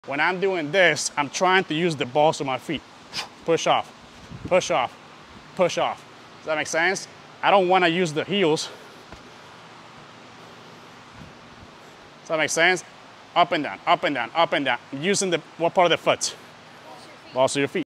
When I'm doing this, I'm trying to use the balls of my feet. Push off, push off, push off. Does that make sense? I don't want to use the heels. Does that make sense? Up and down, up and down, up and down. I'm using the, what part of the foot? Balls of your feet.